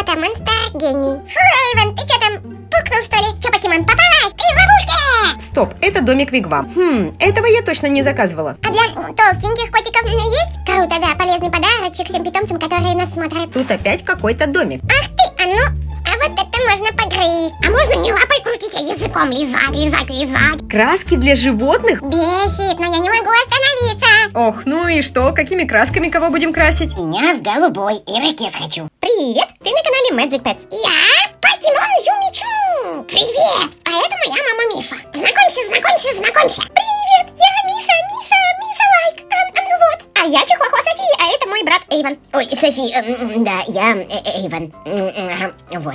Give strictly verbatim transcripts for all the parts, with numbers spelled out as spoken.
Кота-монстр гений. Фу, Эйвен, ты что там, пукнул что ли? Че, покемон, попалась? Ты в ловушке! Стоп, это домик Вигвам. Хм, этого я точно не заказывала. А для толстеньких котиков есть? Круто, да, полезный подарочек всем питомцам, которые нас смотрят. Тут опять какой-то домик. Ах ты, а ну, а вот это можно погрызть. А можно не лапой крутить, а языком лизать, лизать, лизать. Краски для животных? Бесит, но я не могу остановиться. Ох, ну и что? Какими красками кого будем красить? Меня в голубой и ракет хочу. Привет, ты на канале Magic Pets. Я покемон Юмичу. Привет, а это моя мама Миша. Знакомься, знакомься, знакомься. Привет, я Миша, Миша, Миша Лайк. А, а, ну вот. А я Чихуахуа София, а это мой брат Эйвен. Ой, Софи, эм, да, я э, Эйвен. Вот.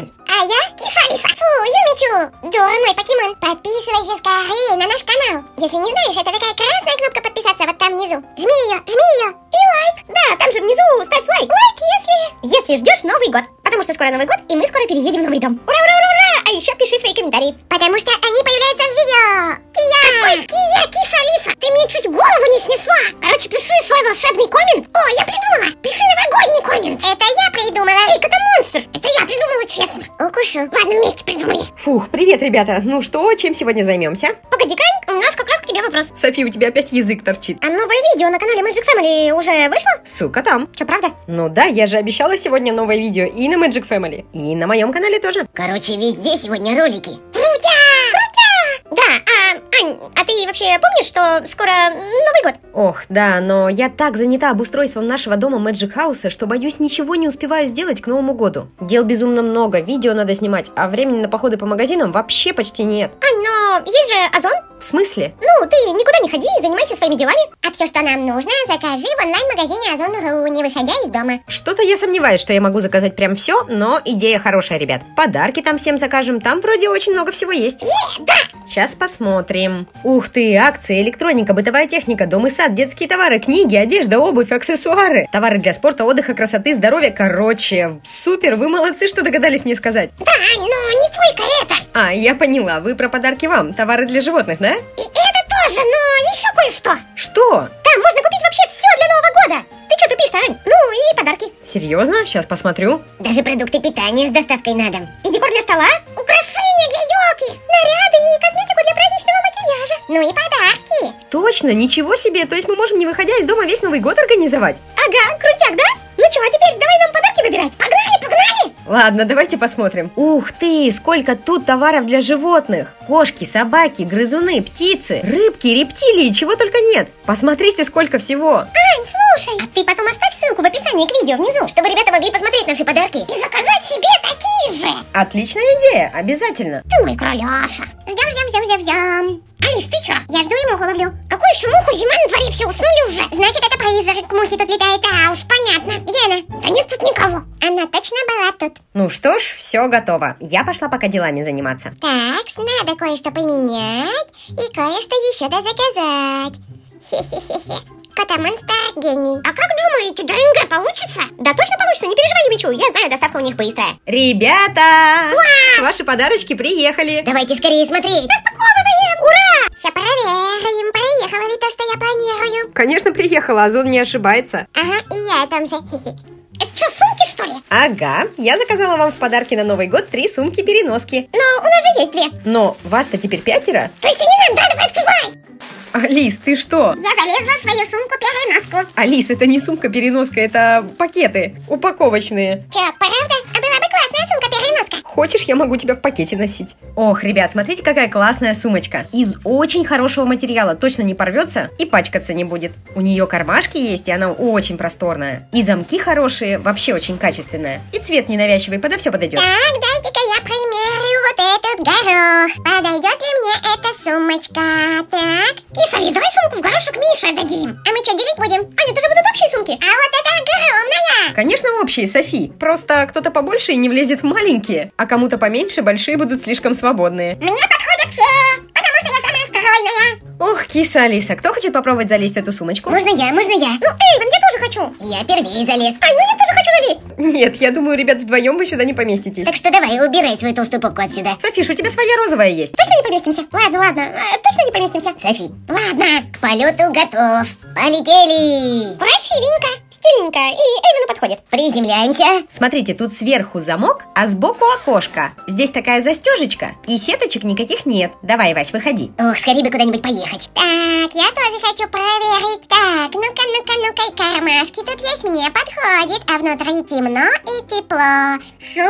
А я Киса Алиса. Фу, Юмичу, дурной покемон. Подписывайся скорее на наш канал. Если не знаешь, это такая красная кнопка подписаться вот там внизу. Жми ее, жми ее и лайк. Да, там же внизу ставь лайк. Лайк, если... Если ждешь Новый год. Потому что скоро Новый год, и мы скоро переедем в новый дом. Ура, ура, ура, ура! А еще пиши свои комментарии. Потому что они появляются в видео. Кия! Какой Кия, Киса Алиса? Ты мне чуть голову не снесла. Короче, пиши свой волшебный коммент. О, я придумала. Пиши новогодний коммент. Это я придумала. Эй, это монстр. Это я придумала, честно. Укушу. Ладно, вместе придумали. Фух, привет, ребята. Ну что, чем сегодня займемся? Погоди, Кань, у нас как раз к тебе вопрос. Софи, у тебя опять язык торчит. А новое видео на канале Magic Family уже вышло? Сука, там. Че, правда? Ну да, я же обещала сегодня новое видео и на Magic Family, и на моем канале тоже. Короче, везде сегодня ролики. Крутя! Крутя! Да, а, Ань, а ты вообще помнишь, что скоро Новый год? Ох, да, но я так занята обустройством нашего дома Magic House, что, боюсь, ничего не успеваю сделать к Новому году. Дел безумно много, видео надо снимать, а времени на походы по магазинам вообще почти нет. Ань, но есть же Озон. В смысле? Ну, ты никуда не ходи и занимайся своими делами. А все, что нам нужно, закажи в онлайн-магазине Озон точка ру, не выходя из дома. Что-то я сомневаюсь, что я могу заказать прям все, но идея хорошая, ребят. Подарки там всем закажем, там вроде очень много всего есть. Е, да! Сейчас посмотрим. Ух ты, акции, электроника, бытовая техника, дом и сад, детские товары, книги, одежда, обувь, аксессуары. Товары для спорта, отдыха, красоты, здоровья. Короче, супер, вы молодцы, что догадались мне сказать. Да, но не только это. А, я поняла, вы про подарки вам, товары для животных, да? И это тоже, но еще кое-что. Что? Там можно купить вообще все для Нового года. Ты что тупишь-то, Ань? Ну и подарки. Серьезно? Сейчас посмотрю. Даже продукты питания с доставкой на дом. И декор для стола, украшения для елки, наряды и косметику для праздничного макияжа. Ну и подарки. Точно, ничего себе, то есть мы можем, не выходя из дома, весь Новый год организовать? Ага, крутяк, да? Ну что, а теперь давай нам подарки выбирать. Погнали, погнали! Ладно, давайте посмотрим. Ух ты, сколько тут товаров для животных. Кошки, собаки, грызуны, птицы, рыбки, рептилии, чего только нет. Посмотрите, сколько всего. Ань, слушай, а ты потом оставь ссылку в описании к видео внизу, чтобы ребята могли посмотреть наши подарки и заказать себе такие же. Отличная идея, обязательно. Ты мой кроляша. Ждем, ждем, ждем, ждем, ждем. Алис, ты чё? Я жду и муху ловлю. Какую еще муху? Зима на дворе, все уснули уже. Значит, это призрак мухи тут летает. А, уж понятно. Где она? Да нет тут никого. Она точно была тут. Ну что ж, все готово. Я пошла пока делами заниматься. Так, надо кое-что поменять и кое-что еще дозаказать. Хе-хе-хе-хе. Кота-монстр гений. А как думаете, ДНГ получится? Да точно получится, не переживай, Юмичу. Я знаю, доставка у них быстрая. Ребята! Класс! Ваши подарочки приехали. Давайте скорее смотреть. Распаковываем! Ура! Сейчас проверим, приехало ли то, что я планирую. Конечно, приехала, Озон не ошибается. Ага, и я там же. Это что, сумки, что ли? Ага, я заказала вам в подарки на Новый год три сумки-переноски. Но у нас же есть две. Но вас-то теперь пятеро? То есть и не нам, да? Давай открывай! Алис, ты что? Я залезла в свою сумку-переноску. Алис, это не сумка-переноска, это пакеты упаковочные. Че, правда? А была бы классная сумка-переноска. Хочешь, я могу тебя в пакете носить? Ох, ребят, смотрите, какая классная сумочка. Из очень хорошего материала, точно не порвется и пачкаться не будет. У нее кармашки есть, и она очень просторная. И замки хорошие, вообще очень качественная. И цвет ненавязчивый, подо все подойдет. Так, дайте-ка я примерю вот этот горох. Подойдет ли мне эта сумочка? Так. Киса, Алис, давай сумку в горошек Мише дадим. А мы что, делить будем? Аня, это же будут общие сумки. А вот это огромная. Конечно, общие, Софи. Просто кто-то побольше не влезет в маленькие, а кому-то поменьше большие будут слишком свободные. Мне подходят все, потому что я самая стройная. Ох, киса Алиса, кто хочет попробовать залезть в эту сумочку? Можно я, можно я. Ну, Эйвен, я тоже хочу. Я первее залез. Ай, ну я тоже хочу залезть. Нет, я думаю, ребят, вдвоем вы сюда не поместитесь. Так что давай, убирай свою толстую попку отсюда. Софиш, у тебя своя розовая есть. Точно не поместимся? Ладно, ладно, а, точно не поместимся. Софи, ладно, к полету готов. Полетели. Красивенько. стильненько и Эйвену подходит. Приземляемся. Смотрите, тут сверху замок, а сбоку окошко. Здесь такая застежечка, и сеточек никаких нет. Давай, Вась, выходи. Ох, скорее бы куда-нибудь поехать. Так, я тоже хочу проверить. Так, ну-ка, ну-ка, ну-ка, и кармашки тут есть, мне подходит. А внутри темно и тепло.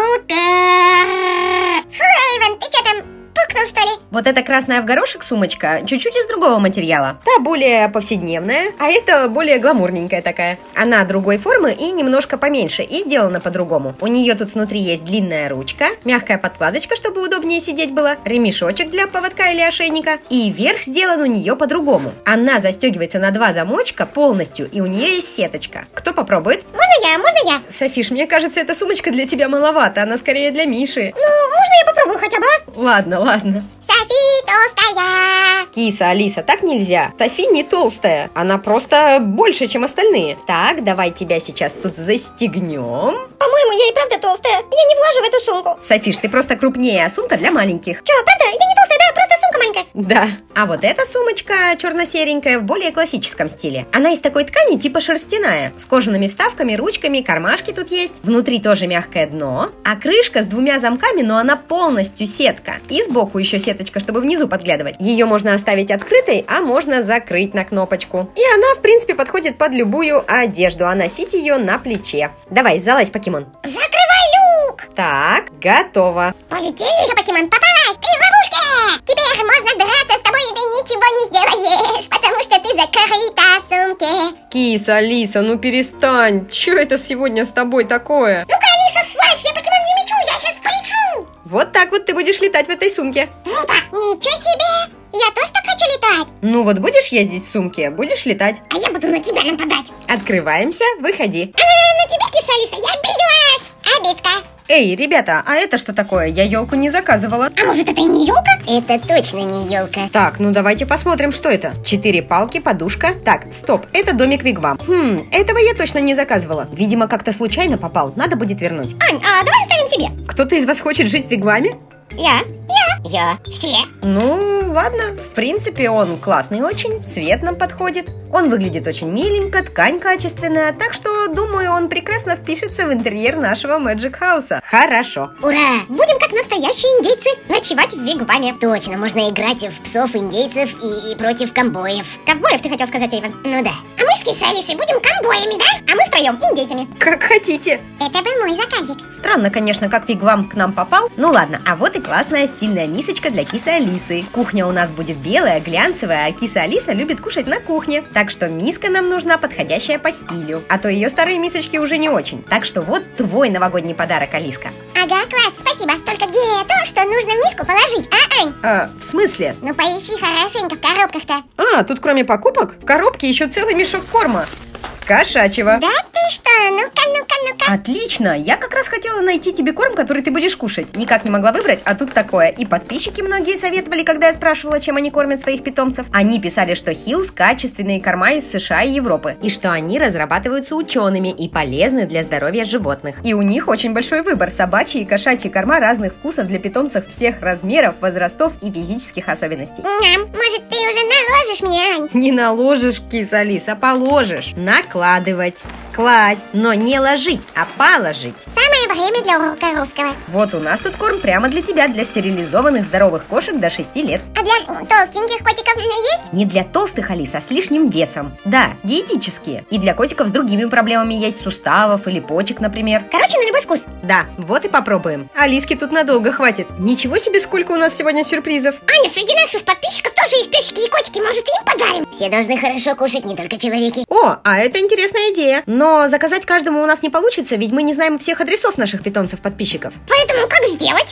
Супер! Фу, Эйвен, ты что там, пукнул, что ли? Вот эта красная в горошек сумочка чуть-чуть из другого материала. Та более повседневная, а эта более гламурненькая такая. Она другой формы и немножко поменьше, и сделана по-другому. У нее тут внутри есть длинная ручка, мягкая подкладочка, чтобы удобнее сидеть было, ремешочек для поводка или ошейника, и верх сделан у нее по-другому. Она застегивается на два замочка полностью, и у нее есть сеточка. Кто попробует? Можно я, можно я? Софиш, мне кажется, эта сумочка для тебя маловато, она скорее для Миши. Ну, можно я попробую хотя бы? Ладно, ладно. Софи толстая. Киса, Алиса, так нельзя. Софи не толстая, она просто больше, чем остальные. Так, давай тебя сейчас тут застегнем. По-моему, я и правда толстая. Я не влажу в эту сумку. Софиш, ты просто крупнее, а сумка для маленьких. Че, правда? Я не толстая, да? Просто сумка маленькая. Да. А вот эта сумочка черно-серенькая в более классическом стиле. Она из такой ткани типа шерстяная, с кожаными вставками, ручками, кармашки тут есть. Внутри тоже мягкое дно, а крышка с двумя замками, но она полностью сетка. И сбоку еще сеточка, чтобы внизу подглядывать. Ее можно оставить открытой, а можно закрыть на кнопочку. И она, в принципе, подходит под любую одежду, а носить ее на плече. Давай, залазь, покемон. Закрывай люк. Так, готово. Полетели же, покемон, попалась, ты в ловушке. Теперь можно драться с тобой, и ты ничего не сделаешь, потому что ты закрыта в сумке. Киса, Алиса, ну перестань. Че это сегодня с тобой такое? Ну-ка, Алиса, слазь, я покемон не мечу, я сейчас полечу. Вот так вот ты будешь летать в этой сумке. Круто, ничего себе. Я тоже так хочу летать. Ну вот будешь ездить в сумке, будешь летать. А я буду на тебя нападать. Открываемся, выходи. А, на тебя, киса, Алиса, я обиделась. Обидка. Эй, ребята, а это что такое? Я елку не заказывала. А может, это и не елка? Это точно не елка. Так, ну давайте посмотрим, что это. Четыре палки, подушка. Так, стоп, это домик Вигвам. Хм, этого я точно не заказывала. Видимо, как-то случайно попал, надо будет вернуть. Ань, а давай оставим себе. Кто-то из вас хочет жить в Вигваме? Я. Я. Я. Все. Ну, ладно. В принципе, он классный очень, цвет нам подходит. Он выглядит очень миленько, ткань качественная, так что, думаю, он прекрасно впишется в интерьер нашего Magic House. Хорошо. Ура! Будем как настоящие индейцы ночевать в вигваме. Точно, можно играть в псов-индейцев и, и против ковбоев. Ковбоев, ты хотел сказать, Эйвен? Ну да. А мы с Кисой Алисой будем ковбоями, да? А мы втроем индейцами. Как хотите. Это был мой заказик. Странно, конечно, как Вигвам к нам попал. Ну ладно, а вот и классная стильная мисочка для Кисы Алисы. Кухня у нас будет белая, глянцевая, а Киса Алиса любит кушать на кухне. Так что миска нам нужна подходящая по стилю. А то ее старые мисочки уже не очень. Так что вот твой новогодний подарок, Алиска. Ага, класс, спасибо. Только где то, что нужно в миску положить, а, Ань? А, в смысле? Ну поищи хорошенько в коробках-то. А, тут кроме покупок в коробке еще целый мешок корма. Кошачьего. Да ты что? Ну-ка, ну-ка, ну-ка. Отлично! Я как раз хотела найти тебе корм, который ты будешь кушать. Никак не могла выбрать, а тут такое. И подписчики многие советовали, когда я спрашивала, чем они кормят своих питомцев. Они писали, что Хиллс качественные корма из США и Европы. И что они разрабатываются учеными и полезны для здоровья животных. И у них очень большой выбор собачьи и кошачьи корма разных вкусов для питомцев всех размеров, возрастов и физических особенностей. Ням, может, ты уже наложишь мне, Ань? Не наложишь, киса Алиса, положишь. Накладывать, класть, но не ложить, а положить. Самое время для урока русского. Вот у нас тут корм прямо для тебя, для стерилизованных здоровых кошек до шести лет. А для толстеньких котиков есть? Не для толстых, Алиса, а с лишним весом. Да, диетические. И для котиков с другими проблемами есть, суставов или почек, например. Короче, на любой вкус. Да, вот и попробуем. Алиске тут надолго хватит. Ничего себе, сколько у нас сегодня сюрпризов. Аня, среди наших подписчиков тоже есть песики и котики, может, им подарим? Все должны хорошо кушать, не только человеки. О, а это интересная идея. Но заказать каждому у нас не получится, ведь мы не знаем всех адресов наших питомцев-подписчиков. Поэтому как сделать?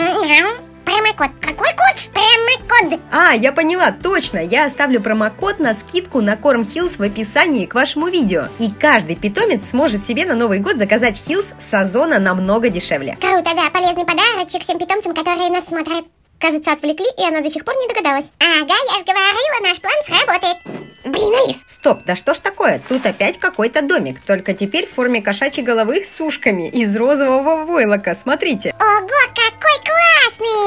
Промокод. Какой код? Промокод. А, я поняла, точно. Я оставлю промокод на скидку на корм Хиллс в описании к вашему видео. И каждый питомец сможет себе на Новый год заказать Хиллс с Озона намного дешевле. Круто, да, полезный подарочек всем питомцам, которые нас смотрят. Кажется, отвлекли, и она до сих пор не догадалась. Ага, я же говорила, наш план сработает. Блин, Алис. Стоп, да что ж такое? Тут опять какой-то домик, только теперь в форме кошачьей головы с ушками из розового войлока. Смотрите. Ого, какой классный!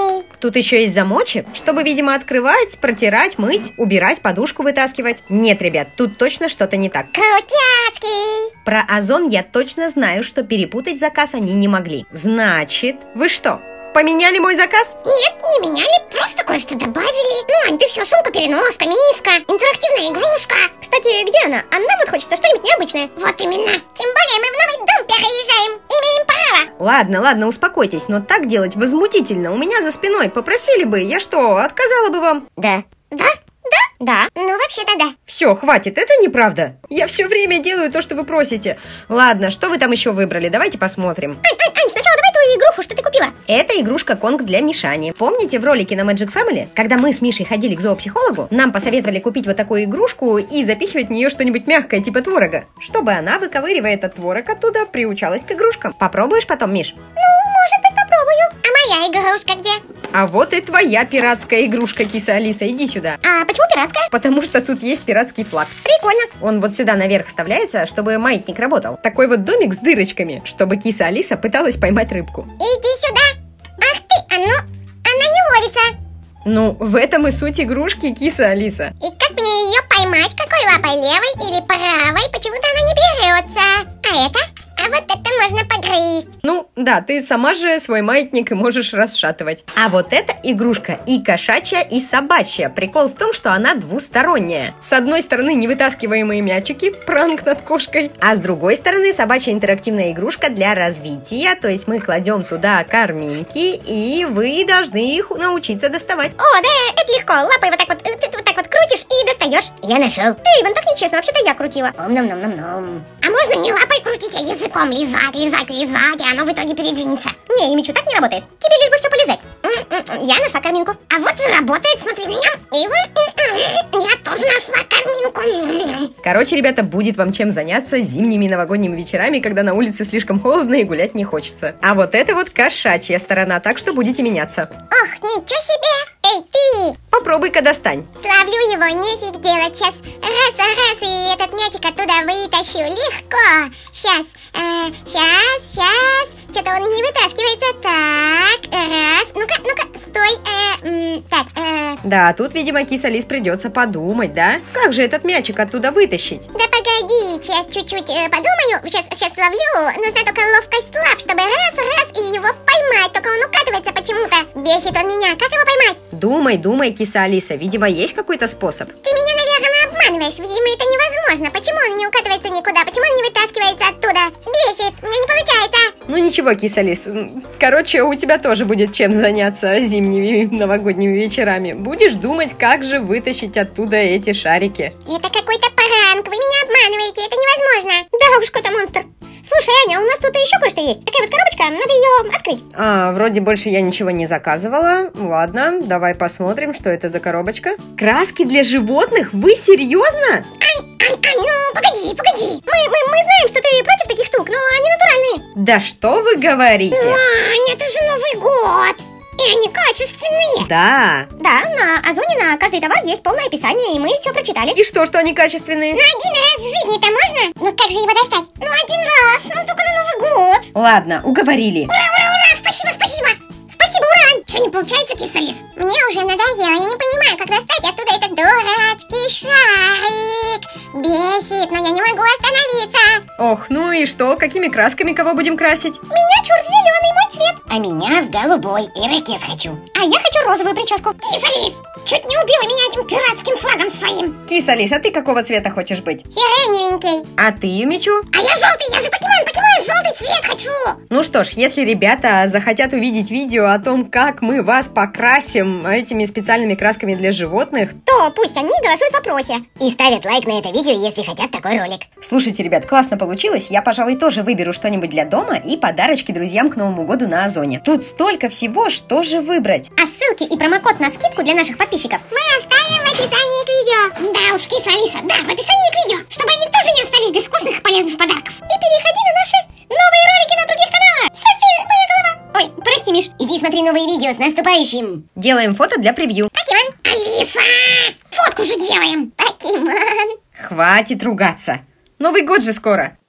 Тут еще есть замочек, чтобы, видимо, открывать, протирать, мыть, убирать, подушку вытаскивать. Нет, ребят, тут точно что-то не так. Крутяцкий! Про Озон я точно знаю, что перепутать заказ они не могли. Значит, вы что, поменяли мой заказ? Нет, не меняли, просто кое-что добавили. Ну, Ань, ты все, сумка-переноска, миска, интерактивная игрушка. Кстати, где она? А нам вот хочется что-нибудь необычное. Вот именно. Тем более мы в новый дом переезжаем. Имеем право. Ладно, ладно, успокойтесь, но так делать возмутительно. У меня за спиной попросили бы, я что, отказала бы вам? Да. Да? Да? Да. Ну, вообще-то да. Все, хватит, это неправда. Я все время делаю то, что вы просите. Ладно, что вы там еще выбрали? Давайте посмотрим. Ань, Ань, Ань, сначала давай твою игруху, что ты купила. Это игрушка Конг для Мишани. Помните в ролике на Magic Family, когда мы с Мишей ходили к зоопсихологу, нам посоветовали купить вот такую игрушку и запихивать в нее что-нибудь мягкое, типа творога, чтобы она, выковыривая этот творог оттуда, приучалась к игрушкам. Попробуешь потом, Миш? Ну, может быть, попробую. А моя игрушка где? А вот и твоя пиратская игрушка, киса Алиса, иди сюда. А почему пиратская? Потому что тут есть пиратский флаг. Прикольно. Он вот сюда наверх вставляется, чтобы маятник работал. Такой вот домик с дырочками, чтобы киса Алиса пыталась поймать рыбку. Иди сюда. Ах ты, оно, она не ловится. Ну, в этом и суть игрушки, киса Алиса. И как мне ее поймать? Какой лапой, левой или правой? Почему-то она не берется. А это? А вот это можно погрызть. Ну, да, ты сама же свой маятник и можешь расшатывать. А вот эта игрушка и кошачья, и собачья. Прикол в том, что она двусторонняя. С одной стороны невытаскиваемые мячики, пранк над кошкой. А с другой стороны собачья интерактивная игрушка для развития. То есть мы кладем туда корминки, и вы должны их научиться доставать. О, да, это легко. Лапой вот так вот, ты вот так вот крутишь и достаешь. Я нашел. Эй, Иван, так нечестно, вообще-то я крутила. Ом-ном-ном-ном-ном. А можно не лапой крутить, а языком лизать, лизать, лизать, и оно в итоге передвинется. Не, Имичу, так не работает. Тебе лишь бы все полизать. М-м-м, я нашла корминку. А вот и работает, смотри меня. И вот, я тоже нашла корминку. Короче, ребята, будет вам чем заняться зимними новогодними вечерами, когда на улице слишком холодно и гулять не хочется. А вот это вот кошачья сторона, так что будете меняться. Ох, ничего себе. Эй, ты! Попробуй-ка достань. Славлю его, нефиг делать. Сейчас раз, раз, и этот мячик оттуда вытащу. Легко. Сейчас, э, сейчас, сейчас. Что-то он не вытаскивается. Так, раз. Ну-ка, ну-ка, стой. Э, м, так, э. Да, тут, видимо, киса Лис придется подумать, да? Как же этот мячик оттуда вытащить? Да погоди, сейчас чуть-чуть э, подумаю. Сейчас, сейчас ловлю. Нужна только ловкость лап, чтобы раз, раз, и его поймать. Только он укатывается почему-то. Бесит он меня. Как его поймать? Думай, думай, киса Алиса. Видимо, есть какой-то способ. Ты меня, наверное, обманываешь. Видимо, это невозможно. Почему он не укатывается никуда? Почему он не вытаскивается оттуда? Бесит. У меня не получается. Ну ничего, киса Лис. Короче, у тебя тоже будет чем заняться зимними новогодними вечерами. Будешь думать, как же вытащить оттуда эти шарики. Это какой-то пранк. Вы меня обманываете. Это невозможно. Да уж, кота монстр. Слушай, Аня, у нас тут еще кое-что есть. Такая вот коробочка, надо ее открыть. А, вроде больше я ничего не заказывала. Ладно, давай посмотрим, что это за коробочка. Краски для животных? Вы серьезно? Ань, Ань, Ань, ну погоди, погоди. Мы, мы, мы знаем, что ты против таких штук, но они натуральные. Да что вы говорите? Ань, это же Новый год. И они качественные. Да. Да, на Озоне на каждый товар есть полное описание, и мы все прочитали. И что, что они качественные? Ну один раз в жизни-то можно? Ну как же его достать? Ну один раз, ну только на Новый год. Ладно, уговорили. Ура, ура, ура, спасибо, спасибо. Спасибо, ура. Что, не получается, киса Лис? Мне уже надоело, я не понимаю, как достать оттуда этот дурацкий шарик. Бесит, но я не могу остановиться. Ох, ну и что, какими красками кого будем красить? Меня чур в зеленый, мой цвет. А меня в голубой, ирокез хочу. А я хочу розовую прическу. Киса Лис, чуть не убила меня этим пиратским флагом своим. Киса Лис, а ты какого цвета хочешь быть? Сиреневенький. А ты, Юмичу? А я желтый, я же покемон, покемон, желтый цвет хочу. Ну что ж, если ребята захотят увидеть видео о том, как мы вас покрасим этими специальными красками для животных, То пусть они голосуют в вопросе. И ставят лайк на это видео, если хотят такой ролик. слушайте, ребят, классно получилось. Я, пожалуй, тоже выберу что-нибудь для дома и подарочки друзьям к Новому году на Озоне. Тут столько всего, что же выбрать? А ссылки и промокод на скидку для наших подписчиков мы оставим в описании к видео. Да уж, киса Алиса, да, в описании к видео, чтобы они тоже не остались без вкусных и полезных подарков. И переходи на наши новые ролики на других каналах. София, моя голова. Ой, прости, Миш. Иди смотри новые видео, с наступающим! Делаем фото для превью. Покемон. Алиса, фотку же делаем. Покемон. Хватит ругаться. Новый год же скоро.